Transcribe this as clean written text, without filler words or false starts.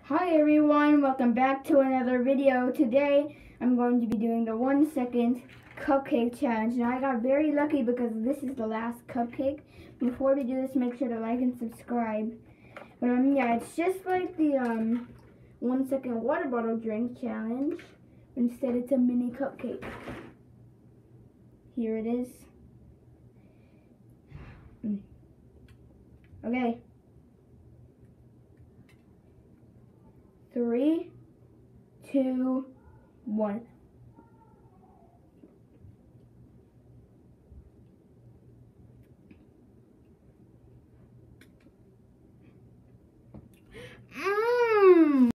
Hi everyone, welcome back to another video. Today I'm going to be doing the 1 second cupcake challenge. Now I got very lucky because this is the last cupcake. Before we do this, make sure to like and subscribe. But yeah, it's just like the 1 second water bottle drink challenge. Instead it's a mini cupcake. Here it is. Okay. 3, 2, 1.